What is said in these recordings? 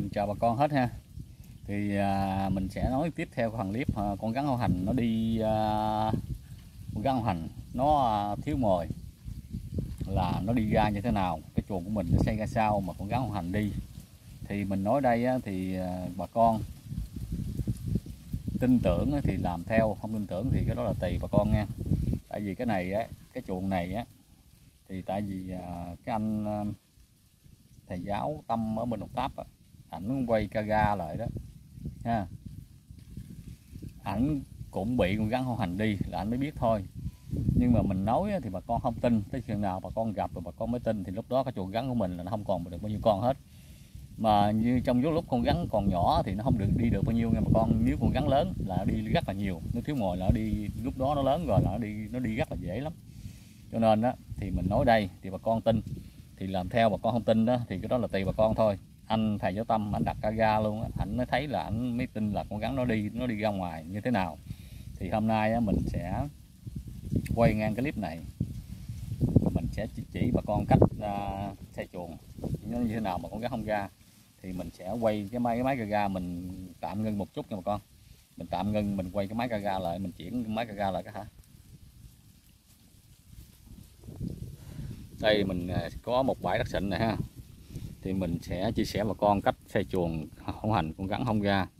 chào bà con hết ha. Thì mình sẽ nói tiếp theo phần clip con rắn hổ hành nó đi, con rắn hổ hành nó thiếu mồi là nó đi ra như thế nào, cái chuồng của mình nó xây ra sao mà con rắn hổ hành đi. Thì mình nói đây thì bà con tin tưởng thì làm theo, không tin tưởng thì cái đó là tùy bà con nha. Tại vì cái này cái chuồng này thì tại vì cái anh thầy giáo Tâm ở bên Đồng Tháp ảnh quay camera lại đó ha, ảnh cũng bị con rắn hổ hành đi là anh mới biết thôi. Nhưng mà mình nói thì bà con không tin, tới chừng nào bà con gặp rồi bà con mới tin, thì lúc đó cái chuồng rắn của mình là nó không còn được bao nhiêu con hết. Mà như trong lúc con rắn còn nhỏ thì nó không được đi được bao nhiêu nha bà con. Nếu con rắn lớn là nó đi rất là nhiều, nó thiếu mồi là nó đi, lúc đó nó lớn rồi là nó đi rất là dễ lắm. Cho nên thì mình nói đây thì bà con tin thì làm theo, bà con không tin thì cái đó là tùy bà con thôi. Anh thầy giáo Tâm ảnh đặt camera luôn, ảnh mới thấy là ảnh mới tin là con rắn nó đi ra ngoài như thế nào. Thì hôm nay mình sẽ quay ngang cái clip này, mình sẽ chỉ bà con cách xây chuồng nó như thế nào mà con rắn không ra. Thì mình sẽ quay cái máy camera, mình tạm ngưng một chút nha bà con, mình tạm ngưng, mình quay cái máy camera lại, mình chuyển cái máy camera lại cái hả. Đây mình có một bãi đất sình này ha, thì mình sẽ chia sẻ bà con cách xây chuồng hổ hành con rắn không ra.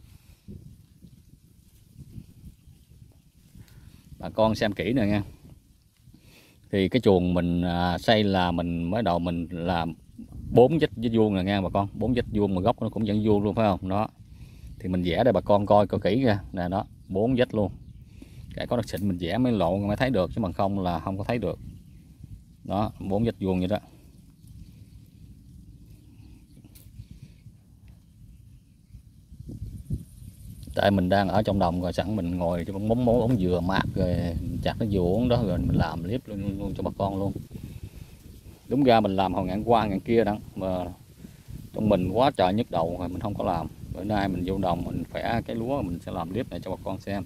Bà con xem kỹ nè nha. Thì cái chuồng mình xây là mình mới đầu mình làm 4 vách vuông nè nha bà con, 4 vách vuông mà góc nó cũng vẫn vuông luôn phải không đó. Thì mình vẽ đây bà con coi kỹ ra nè, đó 4 vách luôn. Cái có đất sình mình vẽ mới lộ mới thấy được, chứ bằng không là không có thấy được. Đó 4 vách vuông vậy đó. Tại mình đang ở trong đồng rồi, sẵn mình ngồi cho bóng ống dừa mát rồi chặt nó dừa uống đó, rồi mình làm clip luôn cho bà con luôn. Đúng ra mình làm hồi ngàn qua ngàn kia đó mà trong mình quá trời nhức đầu rồi mình không có làm. Bữa nay mình vô đồng mình khỏe cái lúa, mình sẽ làm clip này cho bà con xem.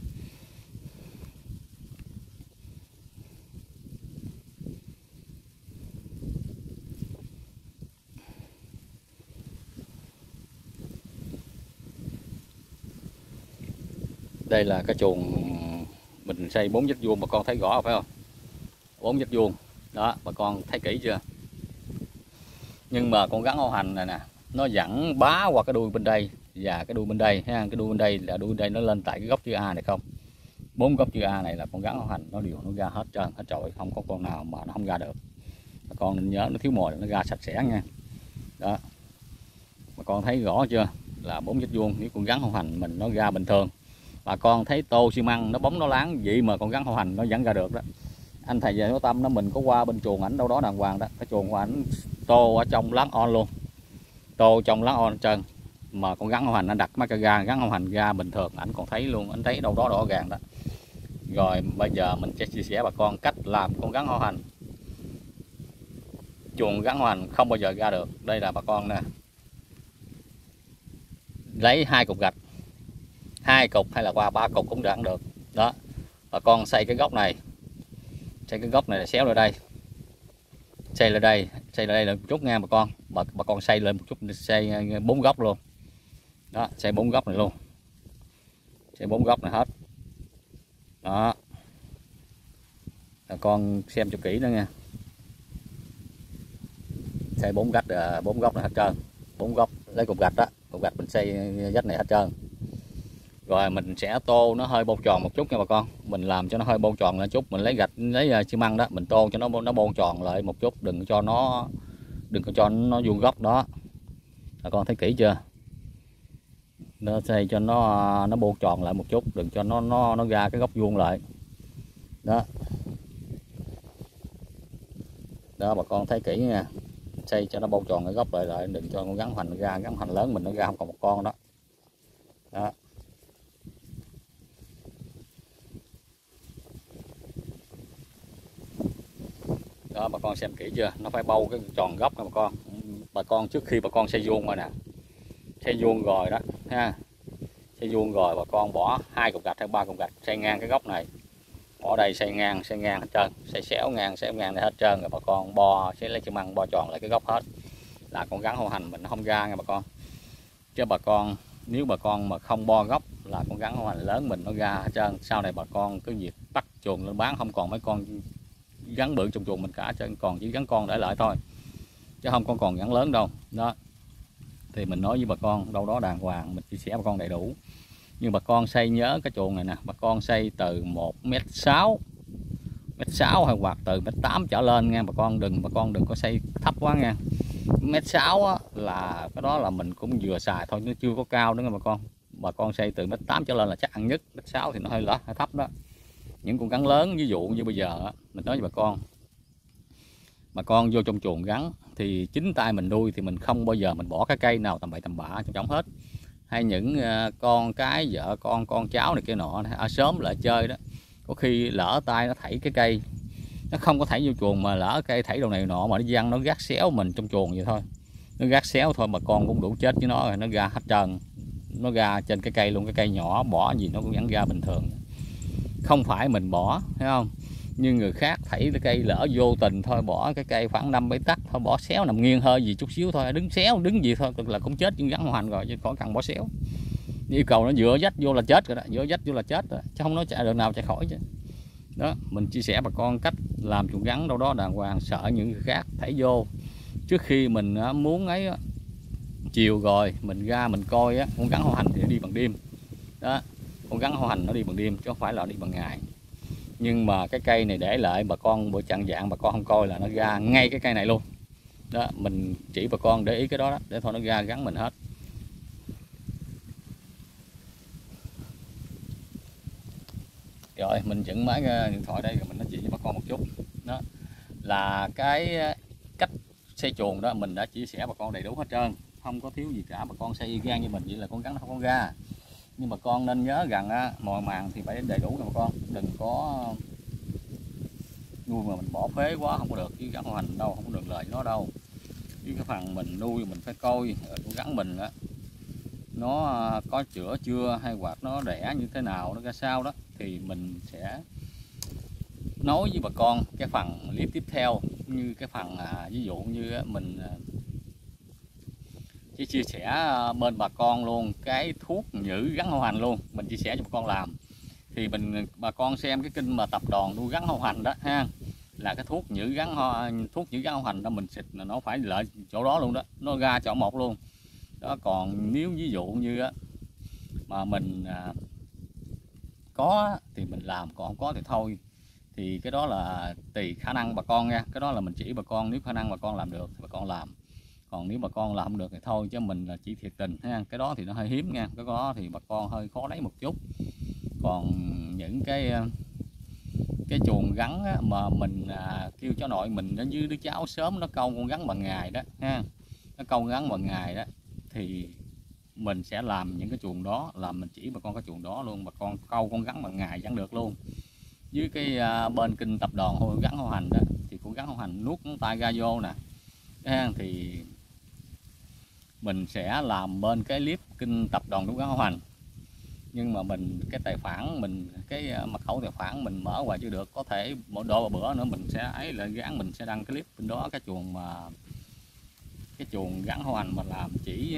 Đây là cái chuồng mình xây 4 vách vuông, bà con thấy rõ phải không? 4 vách vuông đó, bà con thấy kỹ chưa? Nhưng mà con rắn hổ hành này nè, nó vẫn bá qua cái đuôi bên đây và cái đuôi bên đây ha. Cái đuôi bên đây là đuôi bên đây nó lên tại cái góc chữ A này không? 4 góc chữ A này là con rắn hổ hành nó đều nó ra hết trơn hết trọi, không có con nào mà nó không ra được. Bà con nên nhớ nó thiếu mồi nó ra sạch sẽ nha. Đó, bà con thấy rõ chưa? Là 4 vách vuông. Nếu con rắn hổ hành mình nó ra bình thường, bà con thấy tô xi măng nó bóng nó láng vậy mà con rắn hổ hành nó vẫn ra được đó. Anh thầy giáo Tâm nó mình có qua bên chuồng ảnh đâu đó đàng hoàng đó, cái chuồng của ảnh tô ở trong láng on luôn, tô trong láng on trơn, mà con rắn hổ hành nó đặt mắt ra, rắn hổ hành ra bình thường ảnh còn thấy luôn, ảnh thấy đâu đó rõ ràng đó. Rồi bây giờ mình sẽ chia sẻ bà con cách làm con rắn hổ hành. Chuồng rắn hổ hành không bao giờ ra được. Đây là bà con nè, lấy 2 cục gạch, 2 cục hay là qua 3 cục cũng ăn được đó. Bà con xây cái góc này, xây cái góc này là xéo lại đây, xây lại đây là một chút nha bà con. Bà con xây lên một chút, xây 4 góc luôn đó, xây 4 góc này luôn, xây 4 góc này hết đó. Bà con xem cho kỹ nữa nha, xây 4 góc, 4 góc này hết trơn, 4 góc lấy cục gạch đó, cục gạch mình xây vách này hết trơn. Rồi mình sẽ tô nó hơi bông tròn một chút nha bà con, mình làm cho nó hơi bông tròn lên chút, mình lấy gạch lấy xi măng đó mình tô cho nó bông tròn lại một chút, đừng cho nó vuông góc đó. Bà con thấy kỹ chưa? Nó xây cho nó bông tròn lại một chút, đừng cho nó ra cái góc vuông lại đó. Đó bà con thấy kỹ nha, xây cho nó bông tròn cái góc lại, đừng cho con rắn hành ra, rắn hành lớn mình nó ra không còn một con đó. Đó. Đó bà con xem kỹ chưa, nó phải bâu cái tròn góc nha bà con. Bà con trước khi bà con xây vuông rồi nè, xây vuông rồi đó ha, xây vuông rồi bà con bỏ 2 cục gạch hay 3 cục gạch xây ngang cái góc này, bỏ đây xây ngang hết trơn, xây xéo ngang này hết trơn, rồi bà con bo sẽ lấy xi măng bo tròn lại cái góc hết, là con rắn hổ hành mình nó không ra nha bà con. Chứ bà con nếu bà con mà không bo gốc là con rắn hổ hành lớn mình nó ra hết trơn. Sau này bà con cứ việc bắt chuồng lên bán, không còn mấy con rắn bự trong chuồng mình cả, chứ còn chỉ rắn con để lại thôi, chứ không còn rắn lớn đâu. Đó thì mình nói với bà con đâu đó đàng hoàng, mình chia sẻ bà con đầy đủ. Nhưng bà con xây nhớ cái chuồng này nè, bà con xây từ 1m6 hay hoặc từ 1m8 trở lên nha bà con đừng có xây thấp quá nha. 1m6 á, là cái đó là mình cũng vừa xài thôi, nó chưa có cao nữa nha bà con xây từ 1m8 trở lên là chắc ăn nhất. 1m6 thì nó hơi thấp đó. Những con rắn lớn ví dụ như bây giờ mình nói với bà con vô trong chuồng rắn thì chính tay mình nuôi thì mình không bao giờ mình bỏ cái cây nào tầm bậy tầm bạ trong trống hết. Hay những con cái vợ con cháu này kia nọ ở sớm lại chơi đó, có khi lỡ tay nó thảy cái cây, nó không có thảy vô chuồng mà lỡ cây thảy đầu này nọ mà nó văng nó gác xéo mình trong chuồng vậy thôi, nó gác xéo thôi bà con cũng đủ chết với nó rồi. Nó ra hết trơn, nó ra trên cái cây luôn, cái cây nhỏ bỏ gì nó cũng vẫn ra bình thường, không phải mình bỏ, thấy không? Như người khác thảy cái cây lỡ vô tình thôi, bỏ cái cây khoảng 5-7 tấc thôi, bỏ xéo nằm nghiêng hơi gì chút xíu thôi, đứng xéo đứng gì thôi là cũng chết nhưng rắn hổ hành rồi, chứ khỏi cần bỏ xéo. Yêu cầu nó dựa dách vô là chết rồi đó, dựa dách vô là chết rồi, chứ không nói chạy được nào chạy khỏi chứ. Đó mình chia sẻ bà con cách làm chuồng rắn đâu đó đàng hoàng, sợ những người khác thảy vô. Trước khi mình muốn ấy chiều rồi mình ra mình coi con rắn hổ hành thì nó đi bằng đêm đó, con rắn hổ hành nó đi bằng đêm chứ không phải là đi bằng ngày. Nhưng mà cái cây này để lại bà con bữa chặn dạng bà con không coi là nó ra ngay cái cây này luôn đó. Mình chỉ bà con để ý cái đó, để thôi nó ra gắn mình hết. Rồi mình dựng máy điện thoại đây rồi mình nói chuyện với bà con một chút. Đó là cái cách xây chuồng đó mình đã chia sẻ bà con đầy đủ hết trơn, không có thiếu gì cả. Bà con xây y gan như mình vậy là con rắn nó không có ra. Nhưng bà con nên nhớ rằng mồi màng thì phải đầy đủ nha bà con, đừng có nuôi mà mình bỏ phế quá không có được, chứ rắn hổ hành đâu không có được lời nó đâu. Với cái phần mình nuôi mình phải coi con rắn mình nó có chữa chưa, hay hoặc nó đẻ như thế nào, nó ra sao đó thì mình sẽ nói với bà con cái phần clip tiếp theo. Như cái phần ví dụ như mình chỉ chia sẻ bên bà con luôn cái thuốc nhử rắn hổ hành luôn, mình chia sẻ cho bà con làm. Thì bà con xem cái kênh mà tập đoàn nuôi rắn hổ hành đó ha, là cái thuốc nhử rắn hổ hành đó mình xịt là nó phải lợi chỗ đó luôn đó, nó ra chỗ một luôn đó. Còn nếu ví dụ như mà mình có thì mình làm, còn không có thì thôi. Thì cái đó là tùy khả năng bà con nha, cái đó là mình chỉ bà con, nếu khả năng bà con làm được thì bà con làm, còn nếu bà con làm không được thì thôi. Chứ mình là chỉ thiệt tình ha, cái đó thì nó hơi hiếm nha, cái đó thì bà con hơi khó lấy một chút. Còn những cái chuồng rắn mà mình kêu cháu nội mình nó với đứa cháu sớm nó câu con rắn bằng ngày đó ha, nó câu rắn bằng ngày đó thì mình sẽ làm những cái chuồng đó, làm mình chỉ bà con cái chuồng đó luôn, bà con câu con rắn bằng ngày vẫn được luôn. Với cái bên kênh tập đoàn rắn hổ hành đó thì con rắn hổ hành nuốt ngón tay ra vô nè thì mình sẽ làm bên cái clip kênh tập đoàn nuốt rắn hổ hành. Nhưng mà mình cái tài khoản mình, cái mật khẩu tài khoản mình mở hoài chưa được, có thể một độ một bữa nữa mình sẽ ấy là gắn, mình sẽ đăng clip bên đó cái chuồng rắn hổ hành mà làm chỉ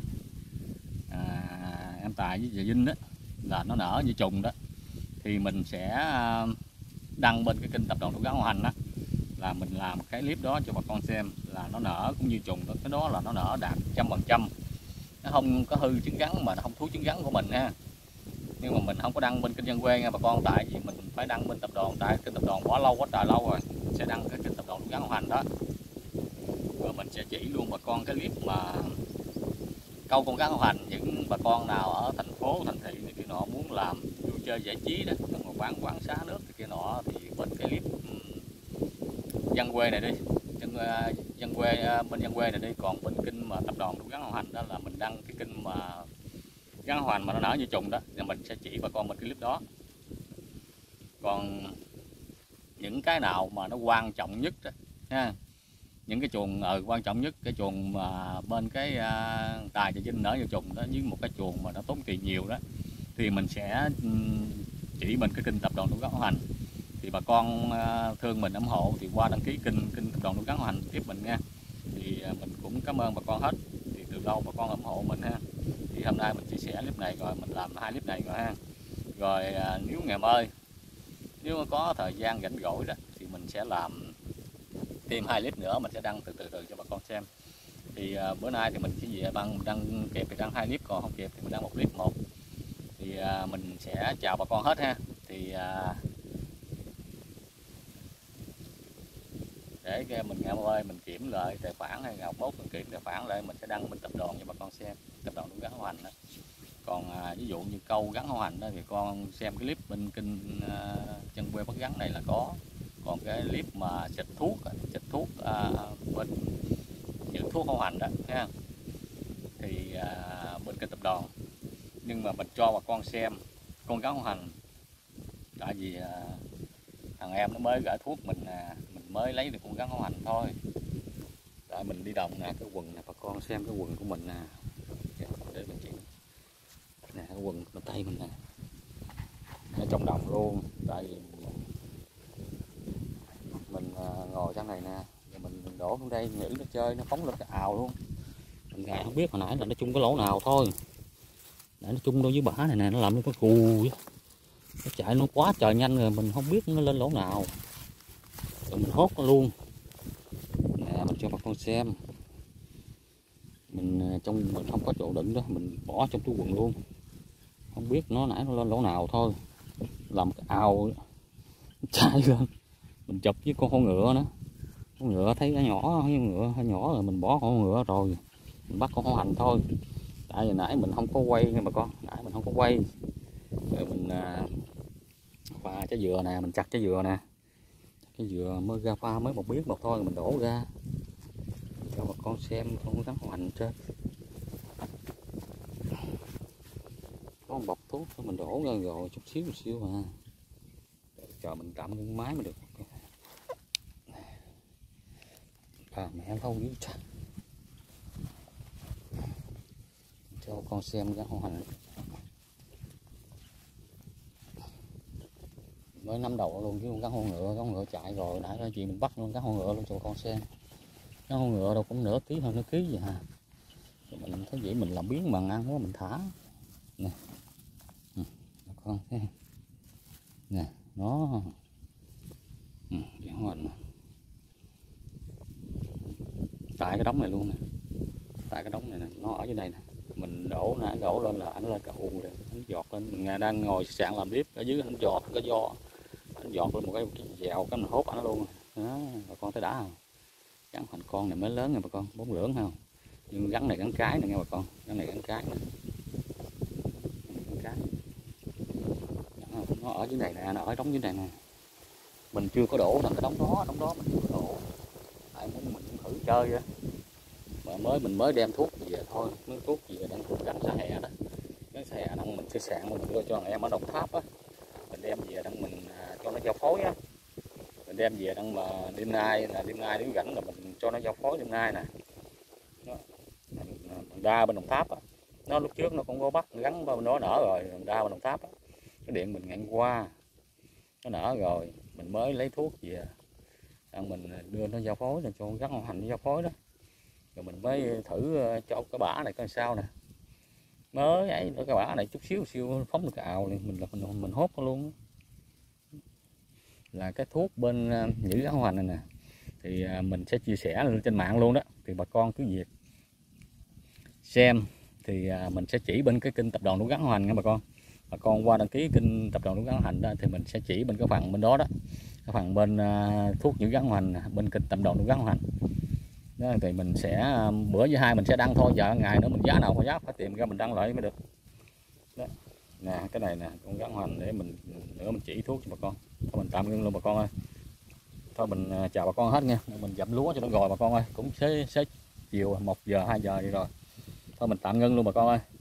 em Tài với chị Vinh đó là nó nở như trùng đó, thì mình sẽ đăng bên cái kênh tập đoàn nuôi rắn hổ hành đó, là mình làm cái clip đó cho bà con xem là nó nở cũng như trùng đó. Cái đó là nó nở đạt 100%, nó không có hư trứng rắn mà nó không thúi trứng rắn của mình ha. Nhưng mà mình không có đăng bên kênh Dân Quê nha bà con, tại vì mình phải đăng bên tập đoàn, tại kênh tập đoàn quá lâu quá trời lâu rồi. Mình sẽ đăng cái kênh tập đoàn nuôi rắn hổ hành đó, rồi mình sẽ chỉ luôn bà con cái clip mà câu con rắn hổ hành. Những bà con nào ở thành phố thành thị này kia nọ muốn làm vui chơi giải trí đó, mà quán xá nước này kia nọ, thì bên cái clip Dân Quê này đi, dân quê bên Dân Quê này đi. Còn bên kênh mà tập đoàn nuôi rắn hổ hành đó là mình đăng cái kênh mà rắn hổ hành mà nó nở như trùng đó, thì mình sẽ chỉ bà con bên cái clip đó. Còn những cái nào mà nó quan trọng nhất đó ha, những cái chuồng quan trọng nhất, cái chuồng mà bên cái Tài và Vinh nở như trùng đó, với một cái chuồng mà nó tốn tiền nhiều đó, thì mình sẽ chỉ bên cái kênh tập đoàn nuôi rắn hổ hành. Thì bà con thương mình ủng hộ thì qua đăng ký kênh tập đoàn nuôi rắn hổ hành tiếp mình nha. Thì mình cũng cảm ơn bà con hết, thì từ lâu bà con ủng hộ mình ha. hôm nay mình chia sẻ clip này rồi, mình làm 2 clip này rồi ha. Rồi nếu ngày mai nếu có thời gian rảnh rỗi đó thì mình sẽ làm thêm 2 clip nữa, mình sẽ đăng từ từ cho bà con xem. Thì bữa nay thì mình chỉ về đăng kịp thì đăng 2 clip, còn không kịp thì mình đăng 1 clip một. Thì mình sẽ chào bà con hết ha. Thì để mình ngày mai mình kiểm lại tài khoản hay ngày mốt mình kiểm tài khoản lại, mình sẽ đăng mình tập đoàn cho bà con xem, tập đoàn nuôi gắn hổ hành đó. Còn ví dụ như câu gắn hổ hành đó thì con xem cái clip bên kênh Chân Quê Bắt Gắn này là có. Còn cái clip mà xịt thuốc bên những thuốc hổ hành đó ha, thì bên kênh tập đoàn. Nhưng mà mình cho bà con xem con gắn hổ hành, tại vì thằng em nó mới gửi thuốc mình mới lấy được con gắn hổ hành thôi. Tại mình đi đồng nè, cái quần nè bà con xem cái quần của mình nè, để mình chỉ nè, cái quần bên tay mình nè, nó trong đồng luôn. Tại vì mình ngồi trong này nè, mình đổ xuống đây nghĩ nó chơi, nó phóng lên cái ào luôn. Mình gài không biết hồi nãy là nó chung cái lỗ nào thôi, nãy nó chung đâu với bả này nè, nó làm nó có cù, nó chạy nó quá trời nhanh rồi, mình không biết nó lên lỗ nào rồi mình hốt nó luôn nè. Mình cho bà con xem, mình không có chỗ đựng đó, mình bỏ trong túi quần luôn, không biết nó nãy nó lên lỗ nào thôi, làm cái ao chạy lên. Mình chụp với con ngựa nữa, con ngựa thấy cái nhỏ, ngựa hơi nhỏ rồi mình bỏ con ngựa rồi mình bắt con hổ hành thôi. Tại vì nãy mình không có quay nha bà con, nãy mình không có quay rồi mình pha trái dừa nè, mình chặt trái dừa nè, cái dừa mới ra pha mới một biết một thôi mình đổ ra cho bà con xem con rắn hổ hành trên. Có một bọc thuốc mình đổ ra rồi chút xíu à. Chờ mình tạm ngưng máy mới được. Mẹ lâu dữ trời. Cho con xem rắn hổ hành mới nắm đầu luôn, chứ con rắn hổ ngựa chạy rồi, nãy nói chuyện mình bắt luôn rắn hổ ngựa luôn cho con xem. Rắn hổ ngựa đâu cũng nửa ký hơn nửa ký vậy ha. Rồi mình thấy vậy mình làm biến bằng ăn quá mình thả nè, con thấy nè nó rắn hổ hành tại cái đống này luôn nè, tại cái đống này nè, nó ở dưới đây nè. Mình đổ lên là anh lên cả ù rồi, anh giọt lên. Mình đang ngồi sạn làm clip ở dưới, anh giọt cái do anh giọt lên một cái dèo cái mình hốt anh luôn đó. Bà con thấy đã không? Rắn thành con này mới lớn nha bà con, 4 lưỡng không, nhưng rắn này rắn cái này nghe bà con, rắn này rắn cái nè, rắn cái nó ở dưới này nè, nó ở đống dưới này nè. Mình chưa có đổ là cái đống đó mình chưa có đổ, tại mình thử chơi á. Mà mình mới đem thuốc về thôi, mới thuốc về đang thuốc gắn xã hè đó, cái xã hè đang mình sẽ sạn mình đưa cho em ở Đồng Tháp á, mình đem về đang mình cho nó giao phối á, mình đem về đang mà đêm nay nếu rảnh là mình cho nó giao phối đêm nay nè. Mình đa bên Đồng Tháp á, nó lúc trước nó cũng có bắt gắn bên nó nở rồi, mình đa bên Đồng Tháp á, cái điện mình ngạn qua nó nở rồi, mình mới lấy thuốc về đang mình đưa nó giao phối, là cho rắn hổ hành nó giao phối đó. Rồi mình mới thử cho cái bả này coi sao nè, mới ấy cái bả này chút xíu phóng được cái ào này, mình hốt nó luôn. Là cái thuốc bên giữ rắn hổ hành này nè, thì mình sẽ chia sẻ lên trên mạng luôn đó, thì bà con cứ việc xem. Thì mình sẽ chỉ bên cái kênh tập đoàn nuôi gắn hổ hành nha bà con qua đăng ký kênh tập đoàn nuôi gắn hổ hành đó, thì mình sẽ chỉ bên cái phần bên đó cái phần bên thuốc giữ rắn hổ hành bên kênh tập đoàn nuôi gắn hổ hành đó. Thì mình sẽ bữa với hai mình sẽ đăng thôi, giờ ngày nữa mình giá nào giá phải tìm ra mình đăng lại mới được đó. Nè cái này nè, con rắn hổ hành để mình chỉ thuốc cho bà con. Thôi mình tạm ngưng luôn bà con ơi, thôi mình chào bà con hết nha, mình dặm lúa cho nó rồi bà con ơi, cũng xế chiều 1 giờ 2 giờ đi rồi, thôi mình tạm ngưng luôn bà con ơi.